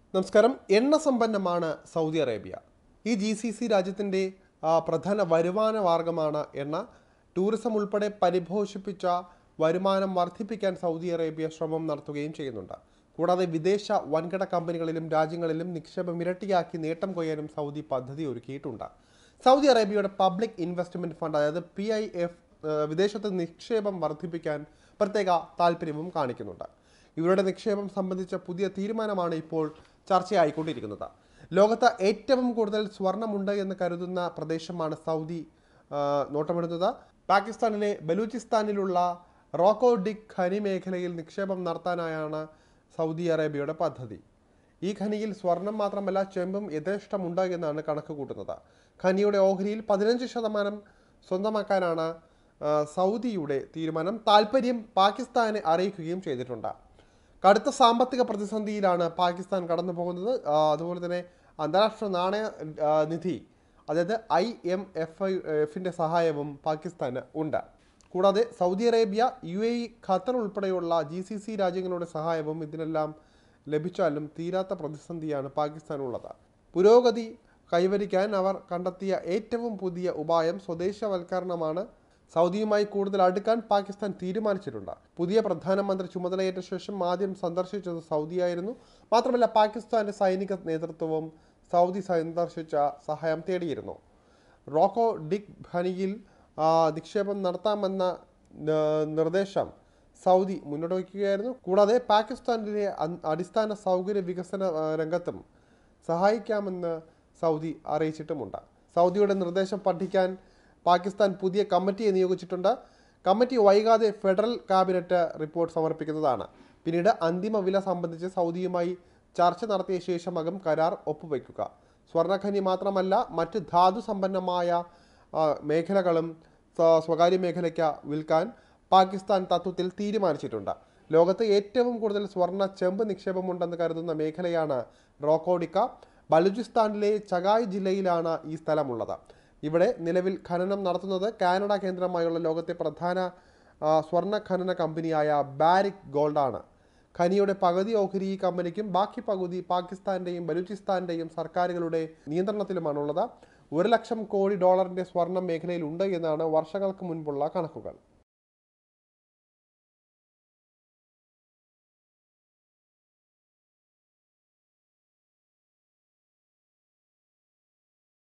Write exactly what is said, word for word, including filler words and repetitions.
നമസ്കാരം. എണ്ണ സമ്പന്നമാണ് സൗദി അറേബ്യ. ഈ ജി സി സി രാജ്യത്തിൻ്റെ പ്രധാന വരുമാന മാർഗമാണ് എണ്ണ. ടൂറിസം ഉൾപ്പെടെ പരിപോഷിപ്പിച്ച വരുമാനം വർദ്ധിപ്പിക്കാൻ സൗദി അറേബ്യ ശ്രമം നടത്തുകയും ചെയ്യുന്നുണ്ട്. കൂടാതെ വിദേശ വൻകിട കമ്പനികളിലും രാജ്യങ്ങളിലും നിക്ഷേപം ഇരട്ടിയാക്കി നേട്ടം കൊയ്യാനും സൗദി പദ്ധതി ഒരുക്കിയിട്ടുണ്ട്. സൗദി അറേബ്യയുടെ പബ്ലിക് ഇൻവെസ്റ്റ്മെന്റ് ഫണ്ട് അതായത് പി ഐ എഫ് വിദേശത്ത് നിക്ഷേപം വർദ്ധിപ്പിക്കാൻ പ്രത്യേക താല്പര്യവും കാണിക്കുന്നുണ്ട്. ഇവരുടെ നിക്ഷേപം സംബന്ധിച്ച പുതിയ തീരുമാനമാണ് ഇപ്പോൾ ചർച്ചയായിക്കൊണ്ടിരിക്കുന്നത്. ലോകത്ത് ഏറ്റവും കൂടുതൽ സ്വർണ്ണമുണ്ട് എന്ന് കരുതുന്ന പ്രദേശമാണ് സൗദി നോട്ടമിടുന്നത്. പാകിസ്ഥാനിലെ ബലൂചിസ്ഥാനിലുള്ള റോക്കോ ഡിക് ഖനി മേഖലയിൽ നിക്ഷേപം നടത്താനായാണ് സൗദി അറേബ്യയുടെ പദ്ധതി. ഈ ഖനിയിൽ സ്വർണം മാത്രമല്ല ചെമ്പും യഥേഷ്ടമുണ്ട് എന്നാണ് കണക്ക് കൂട്ടുന്നത്. ഖനിയുടെ ഓഹരിയിൽ പതിനഞ്ച് ശതമാനം സ്വന്തമാക്കാനാണ് സൗദിയുടെ തീരുമാനം. താൽപ്പര്യം പാകിസ്ഥാനെ അറിയിക്കുകയും ചെയ്തിട്ടുണ്ട്. കടുത്ത സാമ്പത്തിക പ്രതിസന്ധിയിലാണ് പാകിസ്ഥാൻ കടന്നു പോകുന്നത്. അതുപോലെ തന്നെ അന്താരാഷ്ട്ര നാണയ നിധി അതായത് ഐ എം എഫ് എഫിൻ്റെ സഹായവും പാകിസ്ഥാന് ഉണ്ട്. കൂടാതെ Saudi Arabia, U A E, Qatar ഉൾപ്പെടെയുള്ള ജി സി സി രാജ്യങ്ങളുടെ സഹായവും ഇതിനെല്ലാം ലഭിച്ചാലും തീരാത്ത പ്രതിസന്ധിയാണ് പാകിസ്ഥാനുള്ളത്. പുരോഗതി കൈവരിക്കാൻ അവർ കണ്ടെത്തിയ ഏറ്റവും പുതിയ ഉപായം സ്വദേശവൽക്കരണമാണ്. സൗദിയുമായി കൂടുതൽ അടുക്കാൻ പാകിസ്ഥാൻ തീരുമാനിച്ചിട്ടുണ്ട്. പുതിയ പ്രധാനമന്ത്രി ചുമതലയേറ്റ ശേഷം ആദ്യം സന്ദർശിച്ചത് സൗദിയായിരുന്നു. മാത്രമല്ല പാകിസ്ഥാന്റെ സൈനിക നേതൃത്വവും സൗദി സന്ദർശിച്ച സഹായം തേടിയിരുന്നു. റോക്കോ ഡിക് ഖനിയിൽ നിക്ഷേപം നടത്താമെന്ന നിർദ്ദേശം സൗദി മുന്നോട്ട് വയ്ക്കുകയായിരുന്നു. കൂടാതെ പാകിസ്ഥാനിലെ അടിസ്ഥാന സൗകര്യ വികസന രംഗത്തും സഹായിക്കാമെന്ന് സൗദി അറിയിച്ചിട്ടുമുണ്ട്. സൗദിയുടെ നിർദ്ദേശം പഠിക്കാൻ പാകിസ്ഥാൻ പുതിയ കമ്മിറ്റിയെ നിയോഗിച്ചിട്ടുണ്ട്. കമ്മിറ്റി വൈകാതെ ഫെഡറൽ ക്യാബിനറ്റ് റിപ്പോർട്ട് സമർപ്പിക്കുന്നതാണ്. പിന്നീട് അന്തിമ വില സംബന്ധിച്ച് സൗദിയുമായി ചർച്ച നടത്തിയ ശേഷമാകും കരാർ ഒപ്പുവയ്ക്കുക. സ്വർണ്ണഖനി മാത്രമല്ല മറ്റ് ധാതു സമ്പന്നമായ മേഖലകളും സ്വകാര്യ മേഖലയ്ക്ക് വിൽക്കാൻ പാകിസ്ഥാൻ തത്വത്തിൽ തീരുമാനിച്ചിട്ടുണ്ട്. ലോകത്ത് ഏറ്റവും കൂടുതൽ സ്വർണ്ണ ചെമ്പ് നിക്ഷേപമുണ്ടെന്ന് കരുതുന്ന മേഖലയാണ് റോക്കോഡിക്ക. ബലൂചിസ്ഥാനിലെ ചഗായ് ജില്ലയിലാണ് ഈ സ്ഥലമുള്ളത്. ഇവിടെ നിലവിൽ ഖനനം നടത്തുന്നത് കാനഡ കേന്ദ്രമായുള്ള ലോകത്തെ പ്രധാന സ്വർണ്ണ ഖനന കമ്പനിയായ ബാരിക് ഗോൾഡാണ്. ഖനിയുടെ പകുതി ഓഹരി ഈ കമ്പനിക്കും ബാക്കി പകുതി പാകിസ്ഥാന്റെയും ബലൂചിസ്ഥാന്റെയും സർക്കാരുകളുടെ നിയന്ത്രണത്തിലുമാണുള്ളത്. ഒരു ലക്ഷം കോടി ഡോളറിന്റെ സ്വർണം മേഖലയിൽ ഉണ്ട് എന്നാണ് വർഷങ്ങൾക്ക് മുൻപുള്ള കണക്കുകൾ.